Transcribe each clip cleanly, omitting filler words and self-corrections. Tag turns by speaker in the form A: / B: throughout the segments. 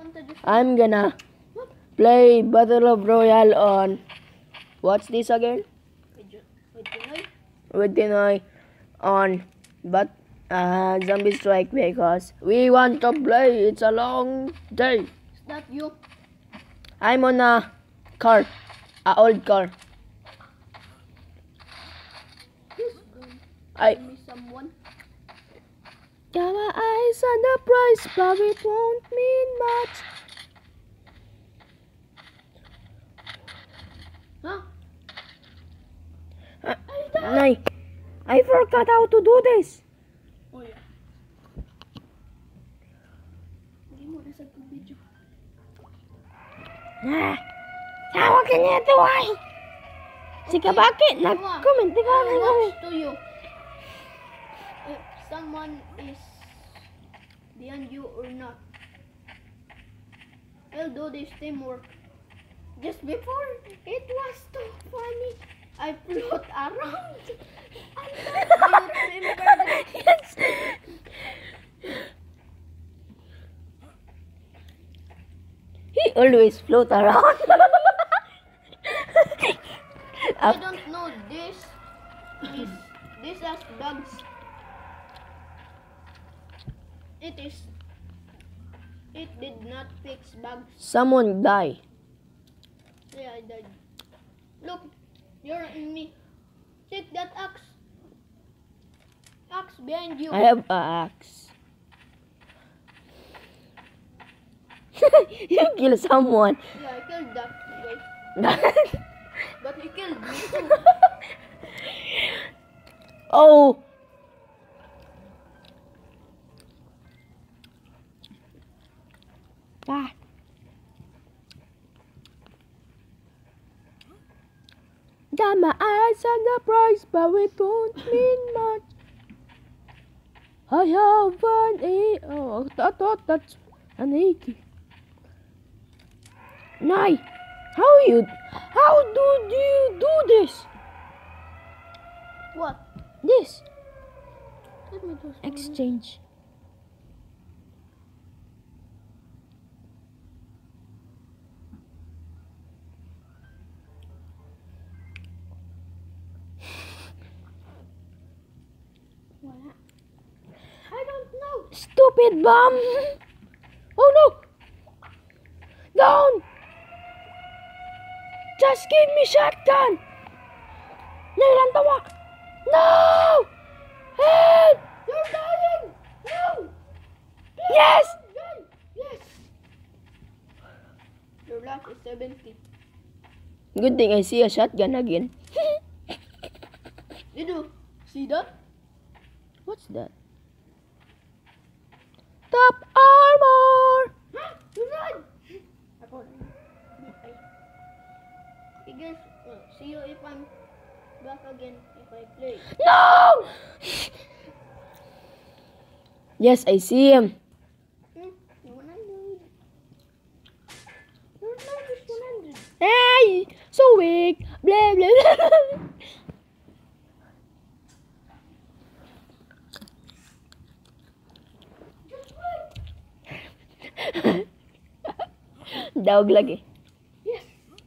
A: I'm gonna play Battle of Royale on what's this again? With Pinoy on Zombie Strike because we want to play. It's a long day.
B: Is that you?
A: I'm on a car, a old car.
B: Tell me someone.
A: Got my eyes on the prize, but it won't mean much.
B: Huh?
A: Nay, I forgot how to do this.
B: Oh yeah. Hindi mo nasa video.
A: Tawag ka niya ito ay. Sige, bakit? Nag-comment ka
B: I
A: na
B: watch to you. If someone is behind you or not. I'll do this teamwork. Just before, it was too funny. I float around. I don't remember that.
A: Yes. He always float around.
B: I don't know this. This has bugs. It did not fix bugs.
A: Someone die.
B: Yeah, I died. Look, you're in me. Take that axe. Axe behind you.
A: I have an axe. You kill someone.
B: Yeah, I killed that guy. But he killed me too.
A: Oh. Ah. Got my eyes on the prize, but it won't mean much. I have an A. Oh, I thought that's an achy. Nay, how do you do this?
B: What?
A: This
B: Let me do some.
A: exchange.
B: Wala. I don't know.
A: Stupid bomb! Oh no! Down! Just give me shotgun! Nailan tawa! No! Help!
B: You're dying! No!
A: Yes!
B: Yes! Your luck is 70.
A: Good thing I see a shotgun again.
B: Did you see that?
A: What's that? Top armor!
B: You run! Okay guys, see you if I'm back again if I play.
A: No! Yes, I see him.
B: 100. Your luck is 100.
A: Hey! So weak! Blah blah blah! Daog lagi.
B: Yes!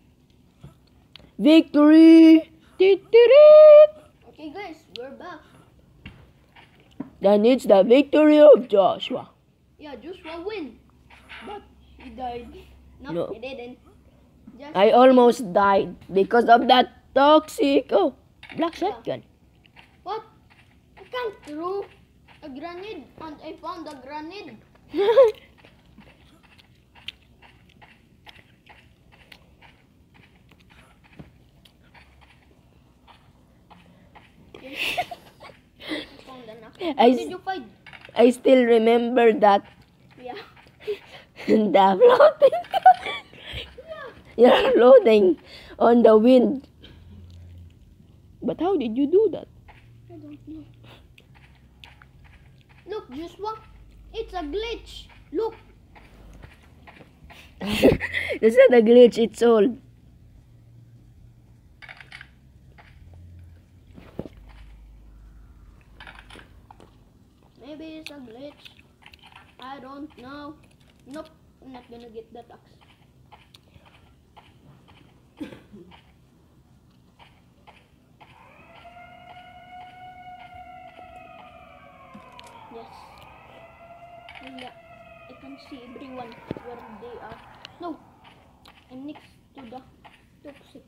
A: Victory! Titirit!
B: Okay guys, we're back.
A: Then it's the victory of Joshua.
B: Yeah, Joshua win. But he died.
A: No.
B: He didn't. Just
A: I almost died because of that toxic black shotgun.
B: What? I can't throw a grenade and I found a grenade. Found an axe.
A: I
B: What did you find?
A: I still remember that
B: Yeah.
A: the floating. You're floating on the wind. But how did you do that?
B: I don't know. Look, Joshua. It's a glitch. Look.
A: It's not a glitch, it's old.
B: Maybe it's a glitch. I don't know. Nope. not gonna get that axe. Yes. Wala. I can see everyone where they are. No! I'm next to the toxic.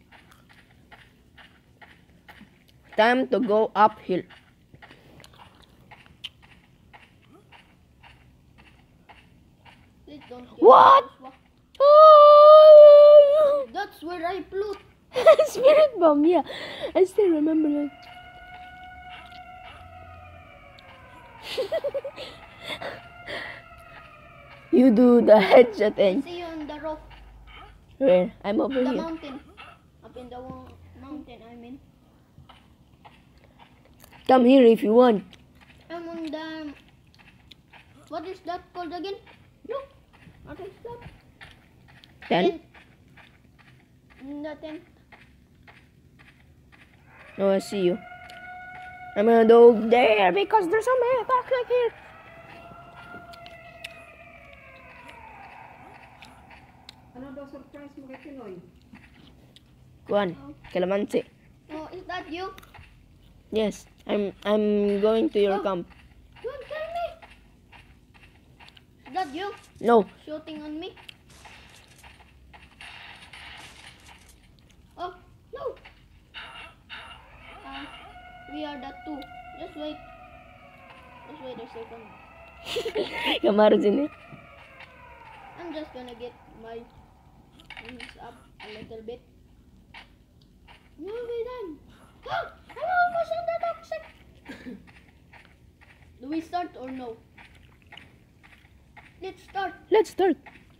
A: Time to go uphill.
B: Please don't kill
A: What?
B: me.
A: Oh!
B: That's where I float.
A: Spirit bomb, yeah. I still remember it. You do the headshot
B: I
A: thing.
B: see you on the rock.
A: Where? I'm over
B: The
A: here.
B: mountain. Up in the mountain, I mean.
A: Come here if you want.
B: I'm on the... What is that called again? Look. What is that?
A: Then?
B: In the tent.
A: Oh, I see you. I'm gonna go there because there's so many toxic here.
C: Ano daw surprise mo kay Pinoy?
A: Kuan, calamansi.
B: Oh, is that you?
A: Yes, I'm going to your
B: Oh.
A: camp.
B: Don't tell me. Is that you?
A: No,
B: Shooting on me? Oh, no. We are the two. Just wait. Just wait a second.
A: Kamaru sini.
B: I'm just gonna get my wings up a little bit. No, we're done. Oh, I'm almost on the toxic. Do we start or no? Let's start.
A: Let's start.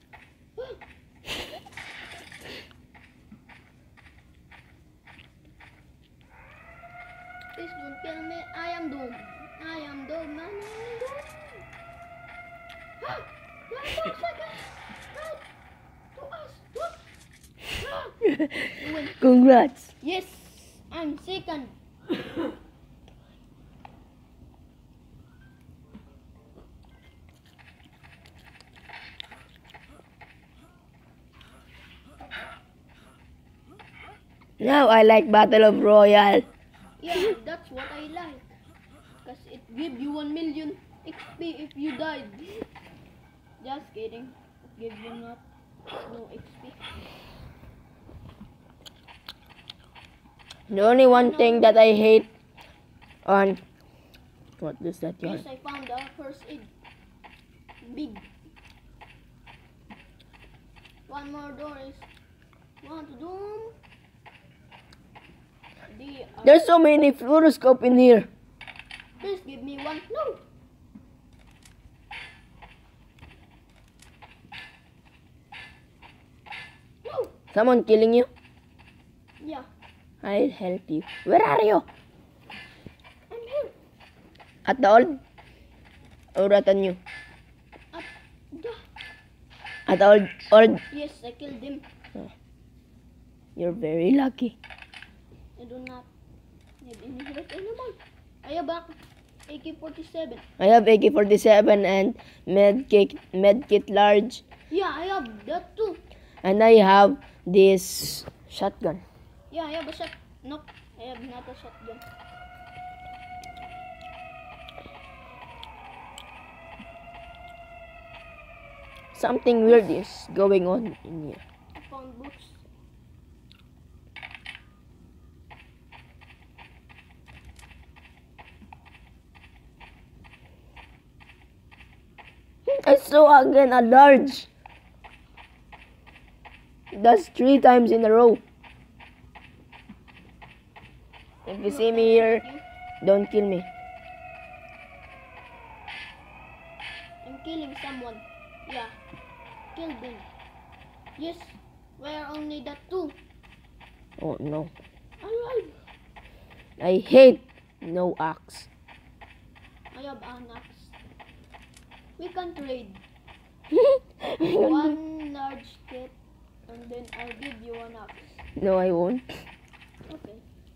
B: Please don't kill me. I am doomed. I am doomed, man. I am doomed. Ah! The toxic is right to us. What? Ah! You win.
A: Congrats.
B: Yes, I'm second.
A: Now I like Battle of Royale.
B: Yeah, that's what I like. Because it gives you 1 million XP if you died. Just kidding. It gives you not no XP.
A: The only one thing that I hate on what is that?
B: Yes, I found the first aid. Big. One more door is want to doom.
A: There's so many fluoroscope in here.
B: Please give me one. No. No.
A: Someone killing you?
B: Yeah,
A: I'll help you. Where are you?
B: I'm here.
A: At the old? Or at the new?
B: At the...
A: At the old?
B: Yes, I killed him.
A: You're very lucky.
B: I do not need any health anymore. I have back AK-47.
A: I have AK-47 and medkit large.
B: Yeah, I have that too.
A: And I have this shotgun.
B: Yeah, I have a shot. Nope, I have not a shotgun.
A: Something weird is going on in here.
B: I found books.
A: I saw again a large. That's 3 times in a row. If you see me here, don't kill me.
B: I'm killing someone. Yeah, kill them. Yes, we are only the two.
A: Oh no.
B: Alive.
A: I hate no axe.
B: I have an axe. We can trade.
A: No,
B: One large kit, and then I'll give you an axe.
A: I won't.
B: Okay.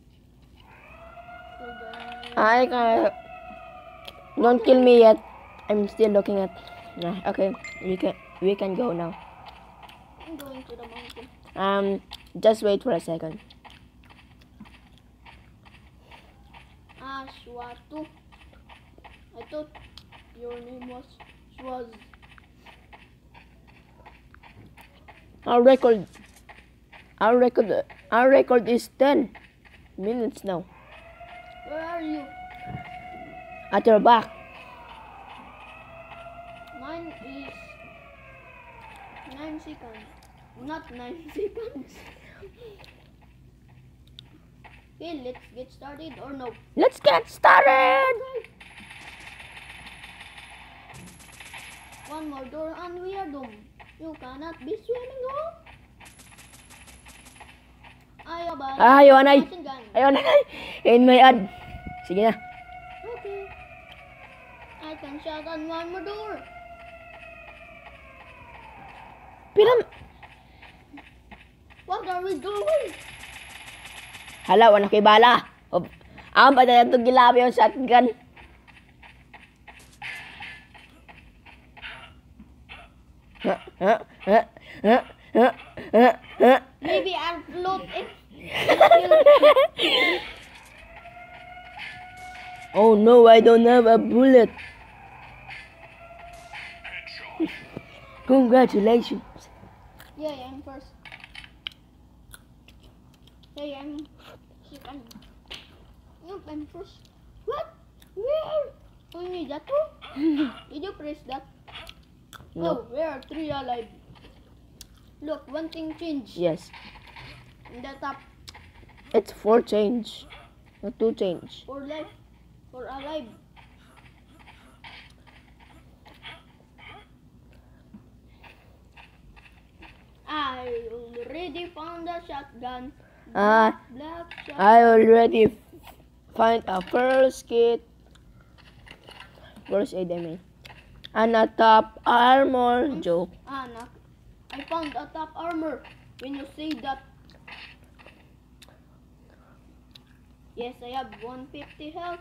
B: So then,
A: I can. Don't kill me yet. I'm still looking at. Okay, We can go now.
B: I'm going to the mountain.
A: Just wait for a second.
B: Ashwatu. I thought your name was Schwaz.
A: Our record is 10 minutes now.
B: Where are you?
A: At your back.
B: Mine is 9 seconds. Not 9 seconds. Okay, let's get started or no?
A: Let's get started.
B: One more door and we are doomed. You cannot be swimming home. Ayaw ba?
A: Ayaw, anay.
B: Machine gun.
A: Ayun na. In my ad. Sige na.
B: Okay. I can shut on one more door.
A: Piram.
B: What are we doing?
A: Hala, wala kay bala. Ang pa na itong gilabi yung shotgun.
B: Maybe I'll float it.
A: Oh no, I don't have a bullet. Congratulations.
B: Yeah, I'm first. Hey, I'm second. Nope, I'm first. What? Where? Oh, you need that too? Did you press that?
A: No.
B: Oh, we are 3 alive. Look, one thing changed.
A: Yes.
B: In the top,
A: It's 4 change. Not 2 change.
B: 4 left. 4 alive. I already found a shotgun.
A: Ah,
B: Black shotgun.
A: I already find a first kit. First aid, I mean. And a top armor. Joke.
B: Anak, I found a top armor. When you say that. Yes, I have 150 health.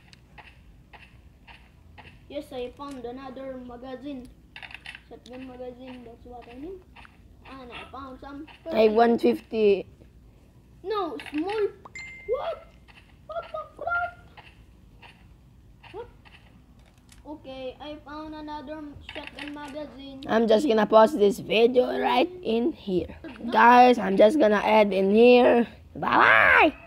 B: Yes, I found another magazine. Shotgun magazine, that's what I mean. And I found some.
A: I have 150.
B: No, small. What? What the crap? What? Okay, I found another shotgun magazine.
A: I'm just gonna pause this video right in here. Guys, I'm just gonna add in here. Bye-bye!